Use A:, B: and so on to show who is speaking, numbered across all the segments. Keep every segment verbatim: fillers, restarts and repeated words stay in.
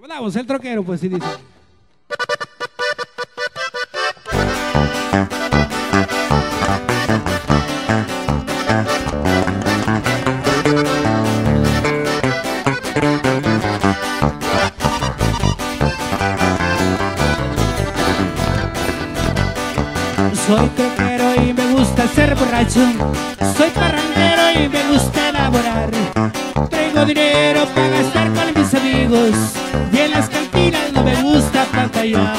A: Vamos, el troquero, pues sí dice.
B: Soy troquero y me gusta ser borracho. Soy parrandero y me gusta elaborar. Traigo dinero para gastar con mis amigos y en las cantinas no me gusta pantallar.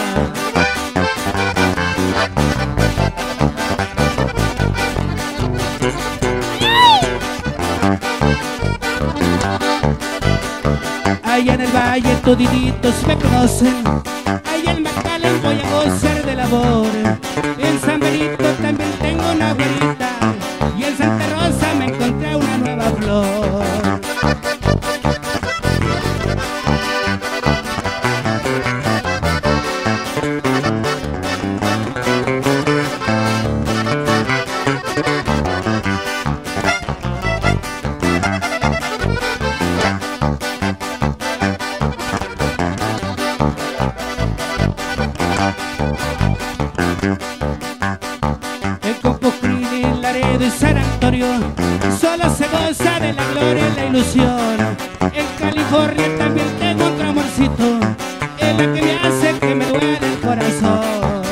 B: Allá en el valle toditos me conocen. Allá en McAllen voy a gozar del amor. En San Benito también tengo una güerita y en Santa Rosa me encontré una nueva flor. De San Antonio solo se goza de la gloria y la ilusión. En California también tengo otro amorcito, es la que me hace que me duele el corazón.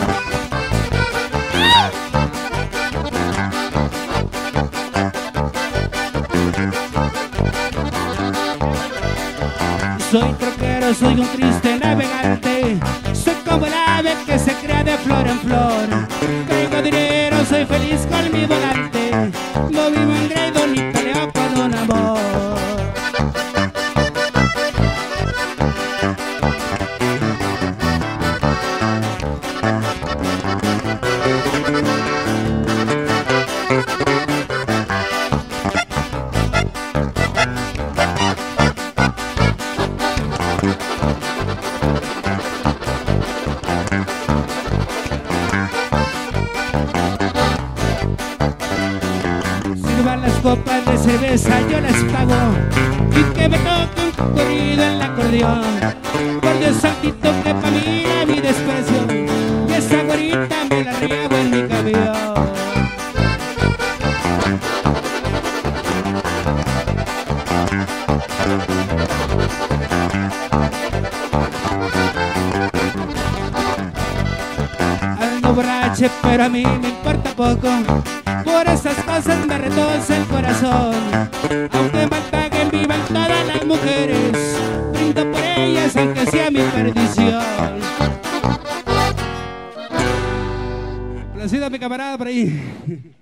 B: Soy troquero, soy un triste navegante. Soy como el ave que se crea de flor en flor. Traigo dinero, soy feliz con mi volante. No vivo en Gredo ni peleo con un amor. Las copas de cerveza yo las pago y que me toque un corrido en el acordeón. Por Dios santito que pa' mí era mi desprecio y esa güerita me la riego en mi camión. Ando borrache pero a mí me importa poco. Por esas cosas me retoza el corazón. Aunque mal paguen, vivan todas las mujeres. Brindo por ellas aunque sea mi perdición.
A: Placido a mi camarada por ahí.